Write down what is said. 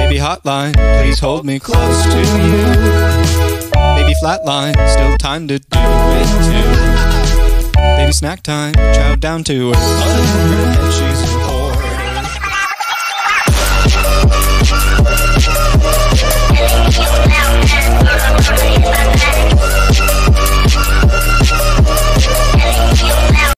Baby hotline, please hold me close to you. Baby flatline, still time to do it too. Baby snack time, chow down to her.